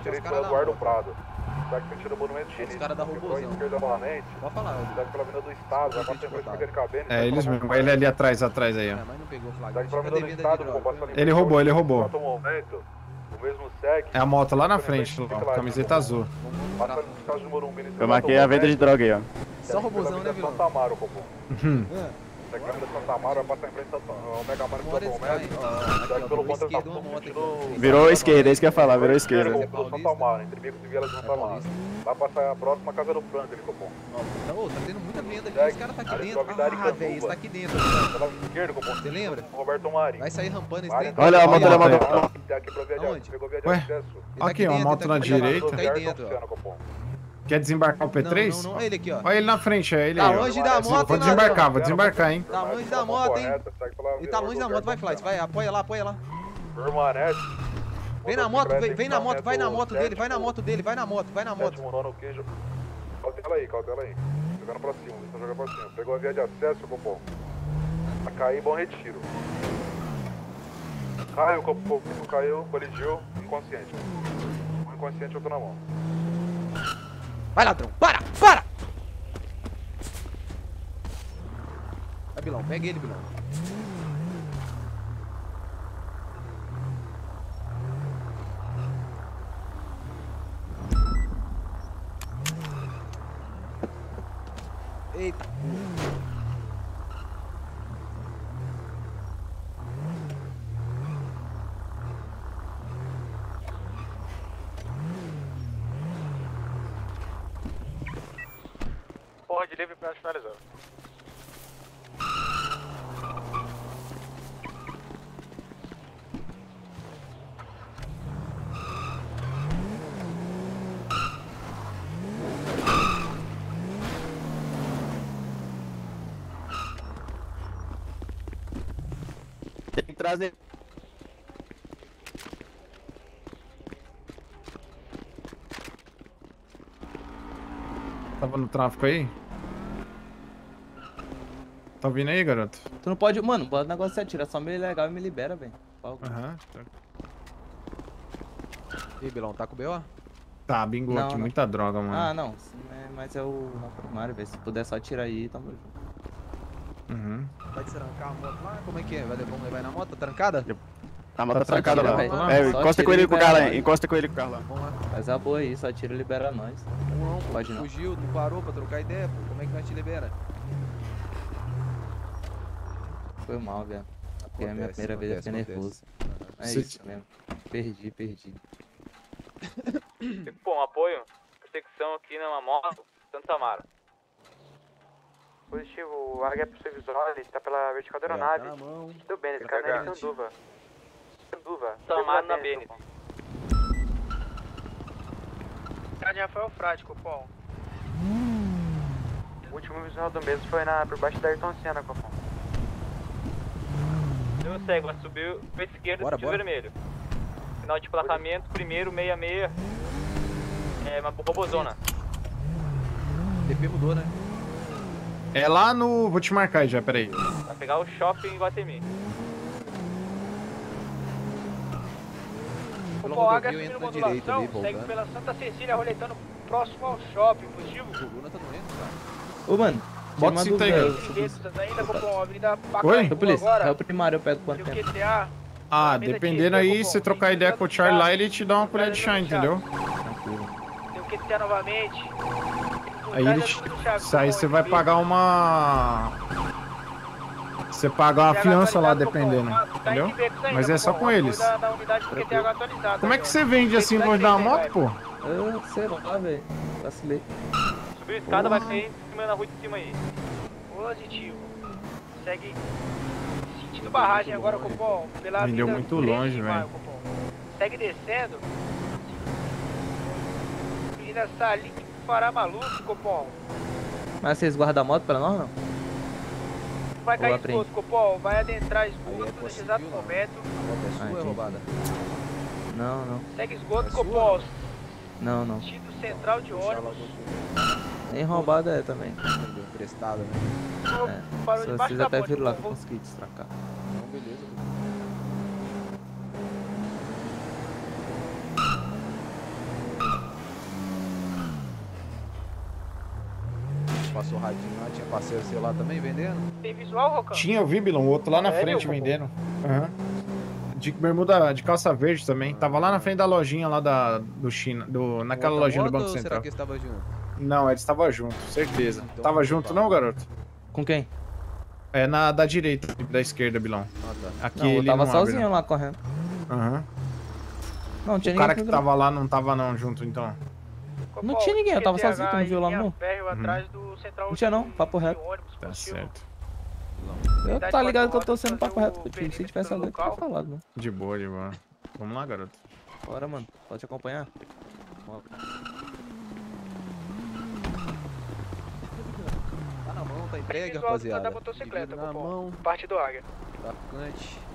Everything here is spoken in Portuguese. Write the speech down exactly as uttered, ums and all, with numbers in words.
direito pelo Eduardo Prado. Segue sentido Monumento Chinês. Os caras da robôzão. Esquerda novamente. Pode falar, segue pela Avenida do Estado, vai passar em frente ao Cabene. É, eles mesmo. Ele ali atrás, atrás aí, ó. Mas não pegou o Segue flagrante. pela Avenida do Estado, pô, passando em Ele roubou, ele roubou. exato momento. O mesmo segue. É a moto lá na frente, ó, camiseta azul. Passando nos casos de Morumbi nesse Eu marquei a venda de droga aí, ó. Só robôzão, né, vilão? Santa Amaro, Copom. Uhum. Segue pela Avenida Santa Amaro, vai passar em frente ao Mega Mara do Bora São esse cara aí, ó. Segue pelo ponto Esquerda, uma moto aqui. Virou a esquerda, é isso que eu ia falar, virou a esquerda. Pelo Santa Amaro, entre Bicos e Viela de Santa Amaro. Vai passar a próxima casa do Franco, ele, Copom. Ô, tá tendo muita venda aqui, os caras tá aqui dentro. Ah, velho, esse tá aqui dentro. Esquerdo, Copom. Você lembra? Roberto Marinho. Vai sair rampando esse trem. Olha a moto, olha a moto. Aonde? Ué? Aqui, ó, a moto na direita. Tá aí dentro, ó. Quer desembarcar o P três? Não, não, não, ele aqui, ó. Olha ele na frente, é ele Tá aí, ó. longe da moto, Vou hein, desembarcar, ladrão? vou desembarcar, hein. Tá longe da moto, hein. Ele tá longe da moto, vai, Flight. Vai, apoia lá, apoia lá. Permanece. Vem na moto, vem, vem na moto, vai na moto dele, vai na moto dele, vai na moto, vai na moto. Cautela aí, cautela aí. Jogando pra cima, deixa eu jogar pra cima. Pegou a via de acesso, Copom. Vai cair, bom retiro. Caiu, Copom, caiu, colidiu, inconsciente. Um inconsciente, outro na mão. Vai, ladrão, para, para! Vai, Bilão, pega ele, Bilão. Eita porra. Porra de livre pra finalizar. Tem que trazer. Tava no tráfico aí? Tá ouvindo aí, garoto? Tu não pode, mano, bota o negócio de atira, só me legal e me libera, velho. Aham. E aí, Bilão, tá com o B O? Tá, bingo Não, aqui, não. muita droga, mano. Ah, não, é- mas é o primário, velho. Se puder só tirar aí, tamo junto. Uhum. Vai trancar a moto lá? Como é que é? Vai, vamos levar na moto? Tá trancada? A moto tá Só trancada tira, lá. velho. É, Só encosta tira com e ele com o libera carro lá, nós. encosta com ele com o carro lá. Vamos lá. Faz a boa aí, só tira e libera nós. Não, não, pô. Pode não. Fugiu, não parou pra trocar ideia, pô. Como é que nós te libera? Foi mal, velho. Porque é a minha Acontece, primeira vez, eu fiquei acontece, nervoso. É Você- isso mesmo. Perdi, perdi. Pô, um apoio. Perseguição aqui numa moto. Santa Amaro. Positivo, o Águia pro seu visual, ele tá pela vertical da aeronave. Tá na mão. Tudo bem, ele tá na Carregado. Sanduva. Sanduva. Santa Amaro na Bene. de Rafael Frade, Copom. O último visual do mesmo foi na, por baixo da Ayrton Senna, Copom. Eu cego, vai subir pra esquerda, Bora, sentido bora. vermelho. Final de emplacamento, primeiro, meia meia. É, uma robozona. D P mudou, né? É lá no... Vou te marcar aí já, peraí. Vai pegar o shopping em Guatemi. Pela Copom, H rodovia subindo entra na direita modulação, ali, segue voltando. pela Santa Cecília, roletando próximo ao shopping, positivo. O Luna tá doendo, cara. Ô, mano, Bota tira uma cinto dúvida. aí, eu cara. subi- Ventos ainda, Copom, Avenida Oi? Pacaembu Ô, polícia, é agora. o primário, eu pego quanto Tem o tempo? Q T A. Ah, Avenida dependendo Tietê, aí, Copom, você trocar ideia com o Charlie lá, ele te dá uma colher de chá, entendeu? Tranquilo. Tem o Q T A novamente. Aí, ele te... Isso aí você vai pagar uma... Você paga uma fiança lá, dependendo, entendeu? Mas é só com eles. Como é que você vende assim longe da moto, pô? Eu sei lá, velho. Vacilei. Subiu a escada, vai cair em cima na rua de cima aí. Positivo. Segue sentido barragem agora, Copom. Pela Vendeu Avenida muito treze de longe, maio, velho. Copom. Segue descendo. Avenida Salim Paramaluco, Copom. Mas vocês guardam a moto pra nós, não? Vai Ou cair aprende? esgoto, Copom. Vai adentrar Aí esgoto é nesse possível, exato não. momento. A moto é sua Ah, ou é entendi. roubada? Não, não. Segue esgoto, É sua? Copom. Não, não. Sentido central de ônibus. Nem roubada é também. Entendeu? Emprestada, né? É. Parou Se debaixo vocês da até ponte, viram lá que eu Copom. consegui destracar. Então, beleza. passou radinho lá, tinha parceiro seu lá também vendendo? Tem visual, Rocan? Tinha, eu vi, Bilão, o outro lá na Sério, frente pô? vendendo. Aham. De bermuda, de calça verde também. Tava lá na frente da lojinha lá da, do China, do, naquela Outra lojinha do moto Banco ou Central. será que eles estavam juntos? Não, eles estavam juntos, certeza. Então, Tava tá junto bom. não, garoto? Com quem? É na da direita, da esquerda, Bilão. Ah, tá. Aqui Não, eu ele tava não abre, sozinho lá correndo. não. Aham. Não, não tinha O cara ninguém. que tava lá não tava não junto, então. Copom, Não tinha ninguém, eu tava Q T H sozinho, tu não viu lá, em linha não? férrea atrás do central Não tinha não, de- papo de reto. ônibus, Tá positivo. certo. Eu Verdade, tá ligado quatro que eu tô horas sendo fazer papo reto o contigo. Se perímetro tivesse do alguém, eu tinha local. falado, né? De boa, de boa. Vamos lá, garoto. Bora, mano. Pode te acompanhar? Ó, Tá na mão, tá entregue, Visual do- da rapaziada. motocicleta, Dividido na Copom. mão, Parte do Águia. traficante.